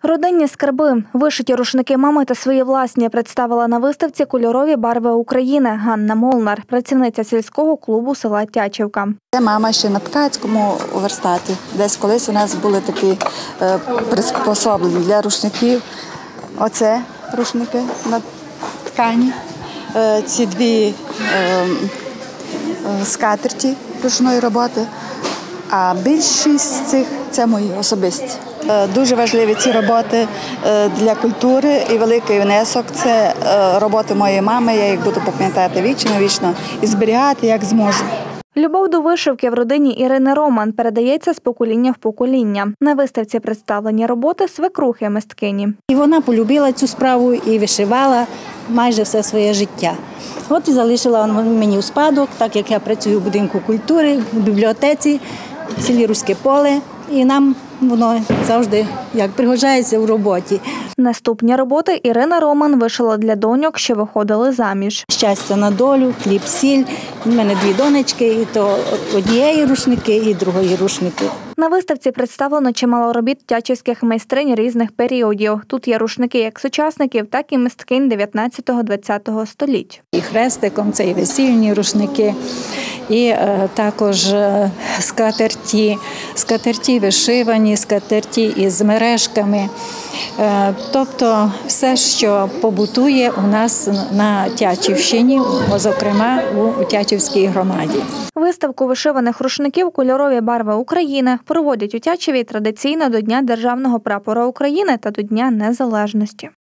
Родинні скарби. Вишиті рушники мами та свої власні представила на виставці «Кольорові барви України» Ганна Молнар, працівниця сільського клубу села Тячівка. Це мама ще на ткацькому верстаті. Десь колись у нас були такі приспособлення для рушників. Оце рушники на ткані. Ці дві скатерті ручної роботи. А більшість цих – це мої особисті. Дуже важливі ці роботи для культури і великий внесок. Це роботи моєї мами, я їх буду пам'ятати вічно і зберігати, як зможу. Любов до вишивки в родині Ірини Роман передається з покоління в покоління. На виставці представлені роботи свекрухи-мисткині. І вона полюбила цю справу і вишивала майже все своє життя. От і залишила мені у спадок, так як я працюю в будинку культури, в бібліотеці, в селі Руське Поле. І нам воно завжди як пригождається в роботі. Наступні роботи Ірина Роман вишила для доньок, що виходили заміж. Щастя на долю, хліб, сіль. У мене дві донечки, і то однієї рушники, і другої рушники. На виставці представлено чимало робіт тячівських майстринь різних періодів. Тут є рушники як сучасників, так і мисткинь 19-20 століть. І хрестиком це і весільні рушники, і також скатерті вишивані, скатерті із мережками. Тобто все, що побутує у нас на Тячівщині, зокрема у Тячівській громаді. Виставку вишиваних рушників «Кольорові барви України» проводять у Тячеві традиційно до Дня Державного прапора України та до Дня Незалежності.